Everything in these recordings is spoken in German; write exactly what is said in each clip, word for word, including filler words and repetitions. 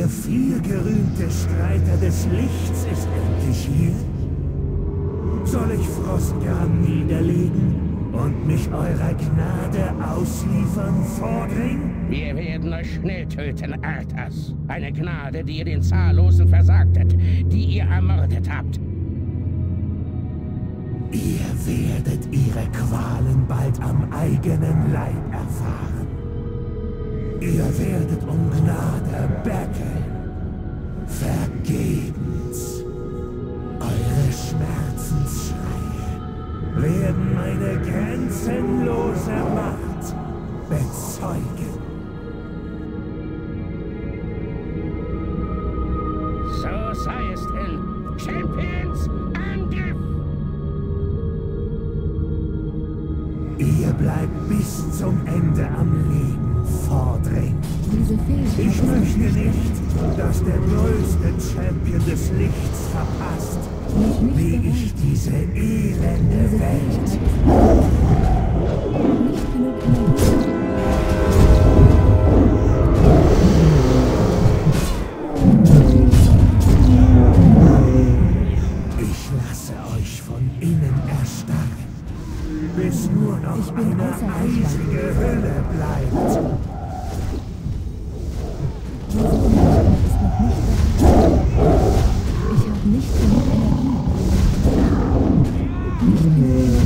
Der vielgerühmte Streiter des Lichts ist endlich hier. Soll ich Frostgarn niederlegen und mich eurer Gnade ausliefern, Vordring? Wir werden euch schnell töten, Arthas. Eine Gnade, die ihr den Zahllosen versagtet, die ihr ermordet habt. Ihr werdet ihre Qualen bald am eigenen Leib erfahren. Ihr werdet um Gnade betteln. Vergebens. Eure Schmerzensschreie werden meine grenzenlose Macht bezeugen. So sei es denn. Champions, Angriff! Ihr bleibt bis zum Ende am Leben, Vordring. Diese Fähigkeit Ich möchte nicht, dass der größte Champion des Lichts verpasst, wie ich diese elende Welt. nicht genug Energie. Ich lasse euch von innen erstarren, bis nur noch eine eisige Hülle bleibt. Diese Fähigkeit ist noch nicht bereit. Ich habe nicht genug Energie. Nicht genug Energie.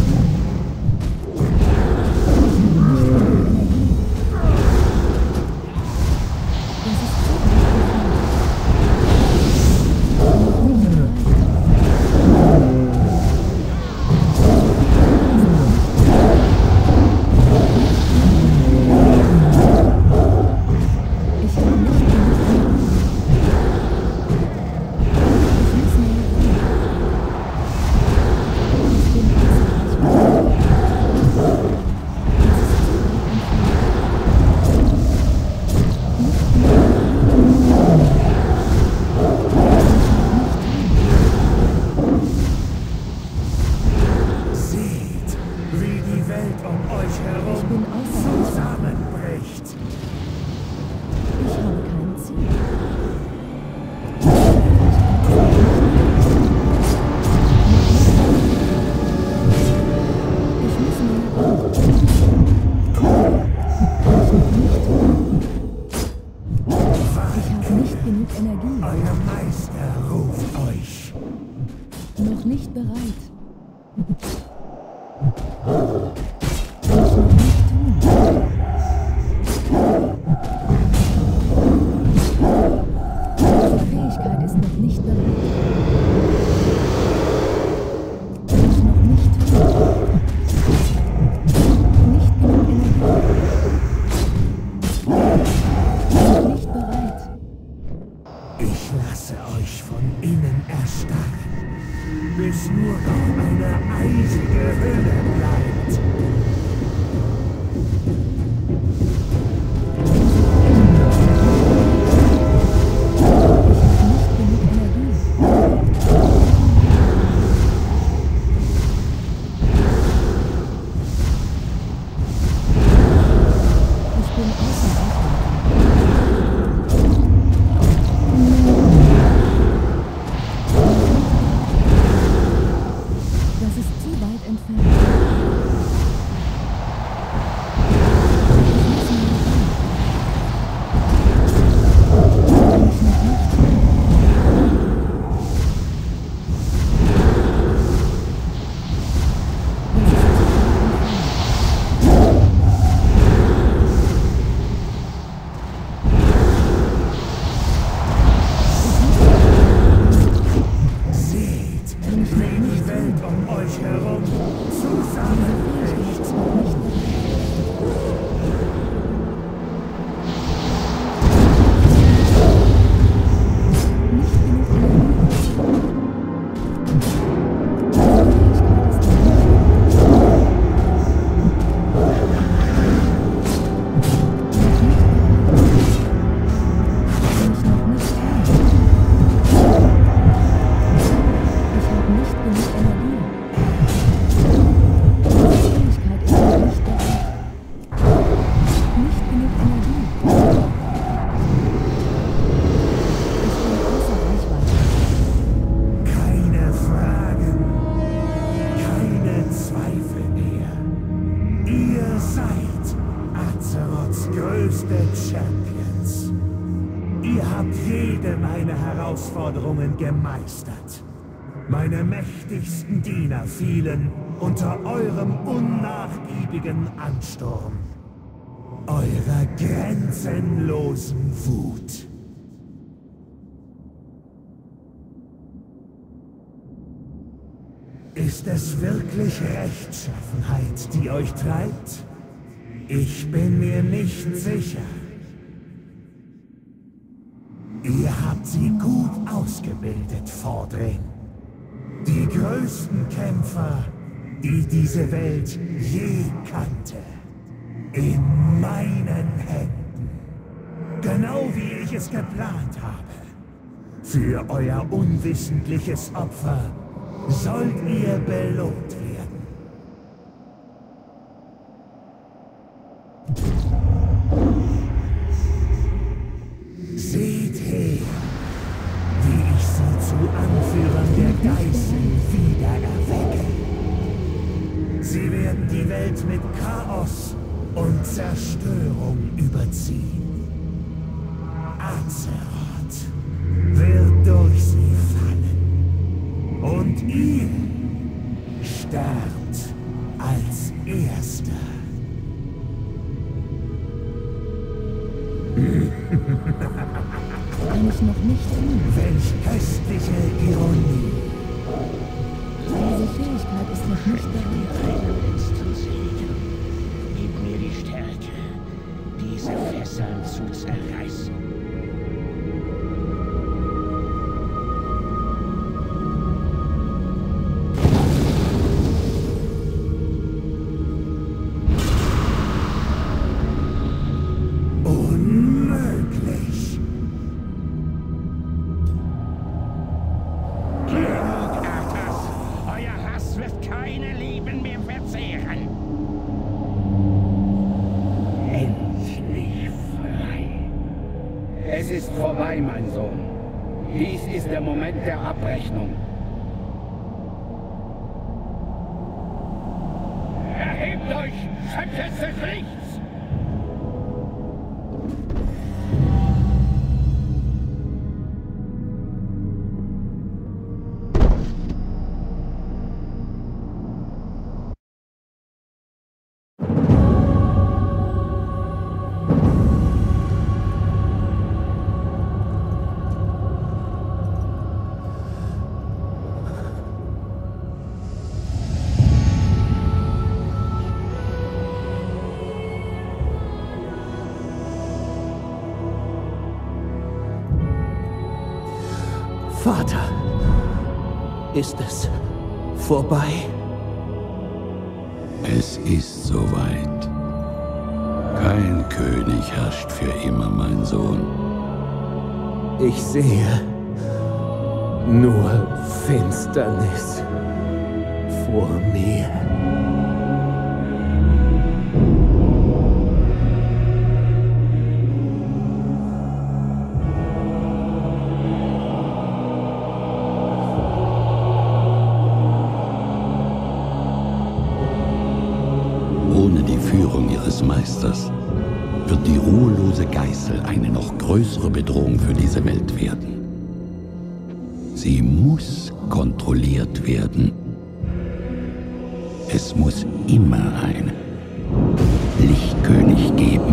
Noch nicht bereit. Was noch nicht tun. Diese Fähigkeit ist noch nicht bereit. Was noch nicht tun. Nicht genug Energie. Noch nicht bereit. Ich lasse euch von innen erstarren, bis nur noch eine eisige Hülle bleibt. Ich bin außer Atem. Das ist zu weit entfernt. Seht, wie die Welt um euch herum alle meine Herausforderungen gemeistert. Meine mächtigsten Diener fielen unter eurem unnachgiebigen Ansturm, eurer grenzenlosen Wut. Ist es wirklich Rechtschaffenheit, die euch treibt? Ich bin mir nicht sicher. Ihr habt sie gut ausgebildet, Vordring. Die größten Kämpfer, die diese Welt je kannte. In meinen Händen. Genau wie ich es geplant habe. Für euer unwissentliches Opfer sollt ihr belohnt werden. Seht her, wie ich sie zu Anführern der Geißel wieder erwecke. Sie werden die Welt mit Chaos und Zerstörung überziehen. Azeroth wird durch sie fallen. Und ihr sterbt als Erster. Kann ich noch nicht tun. Welch köstliche Ironie. Diese Fähigkeit ist noch nicht bereit. Deinen letzten Segen. Gib mir die Stärke, diese Fesseln zu zerreißen. Unmöglich. Genug, Arthas. Euer Hass wird keine Leben mehr verzehren. Endlich frei. Es ist vorbei, mein Sohn. Dies ist der Moment der Abrechnung. Erhebt euch, Schöpfer des Lichts! Vater, ist es vorbei? Es ist soweit. Kein König herrscht für immer, mein Sohn. Ich sehe nur Finsternis vor mir. Ohne die Führung ihres Meisters wird die ruhelose Geißel eine noch größere Bedrohung für diese Welt werden. Sie muss kontrolliert werden. Es muss immer einen Lichtkönig geben.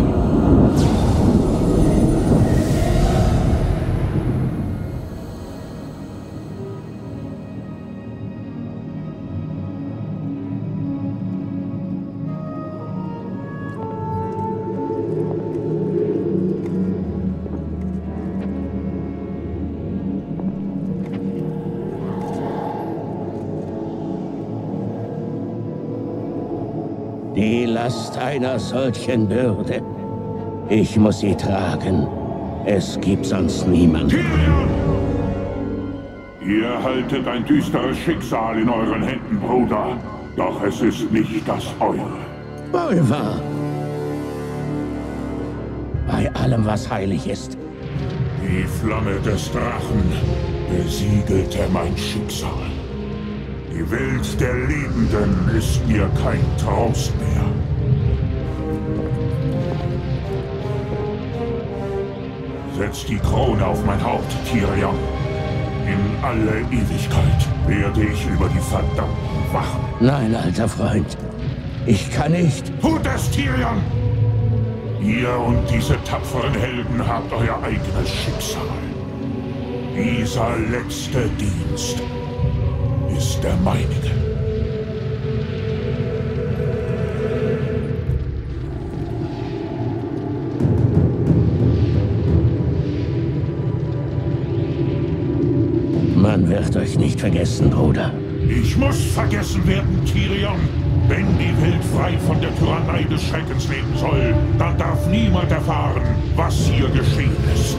Die Last einer solchen Bürde. Ich muss sie tragen. Es gibt sonst niemanden. Tyrion! Ihr haltet ein düsteres Schicksal in euren Händen, Bruder. Doch es ist nicht das eure. Wohl wahr. Bei allem, was heilig ist. Die Flamme des Drachen besiegelte mein Schicksal. Die Welt der Lebenden ist mir kein Trost mehr. Setz die Krone auf mein Haupt, Tyrion. In alle Ewigkeit werde ich über die Verdammten wachen. Nein, alter Freund. Ich kann nicht. Tut es, Tyrion! Ihr und diese tapferen Helden habt euer eigenes Schicksal. Dieser letzte Dienst ist der meinige. Man wird euch nicht vergessen, Bruder. Ich muss vergessen werden, Tyrion. Wenn die Welt frei von der Tyrannei des Schreckens leben soll, dann darf niemand erfahren, was hier geschehen ist.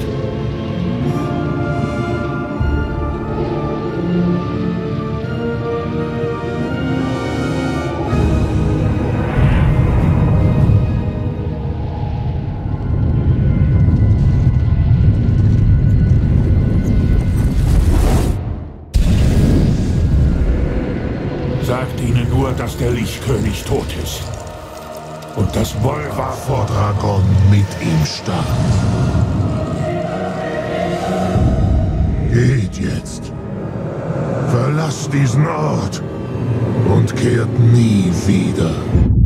Sagt ihnen nur, dass der Lichtkönig tot ist. Und das Bolvar vor Dragon mit ihm starb. Geht jetzt. Verlasst diesen Ort und kehrt nie wieder.